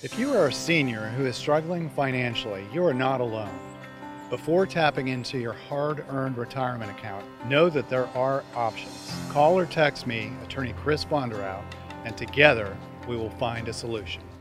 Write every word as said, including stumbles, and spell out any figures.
If you are a senior who is struggling financially, you are not alone. Before tapping into your hard-earned retirement account, know that there are options. Call or text me, Attorney Chris Vonderau, and together we will find a solution.